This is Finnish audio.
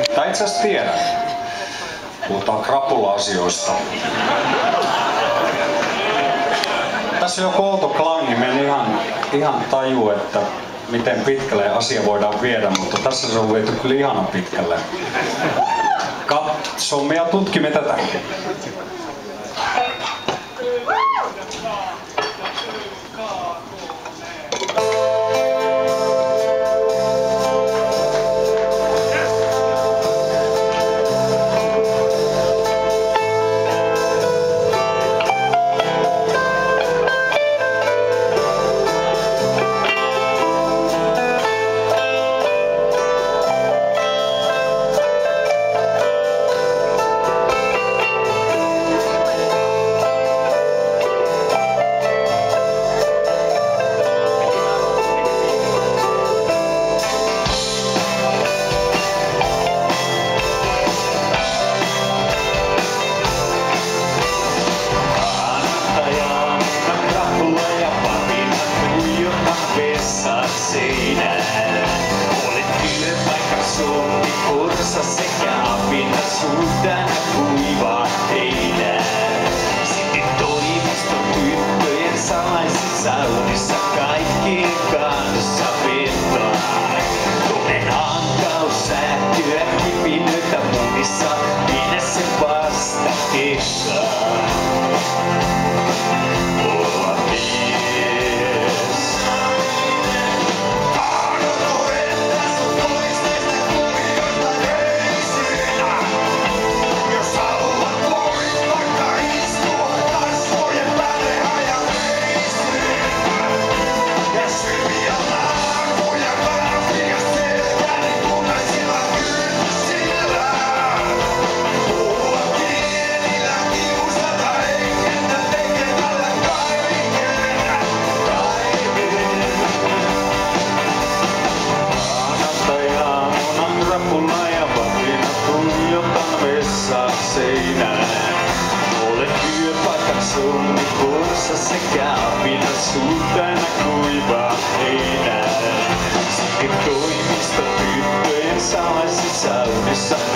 Tai itse asiassa tiedän. Puhutaan krapula-asioista. Tässä on joku outo klangi, mä en ihan taju, että miten pitkälle asia voidaan viedä, mutta tässä se on viety kyllä ihanan pitkälle. Katsomme ja tutkimme tätä. Sekä apina suhdan kuivaa heinää. Sitten toimiston tyttöjen salaisissa saunissa kaikkien kanssa vetoa. Tunnen hankaus sähköä, kipinöitä munissa, minä sen vasta keksaan. Olla mies. Sonni porsa sekä apina suutena kuivaa heinää. Sitten toimisto tyttöjen salaisissa saunissa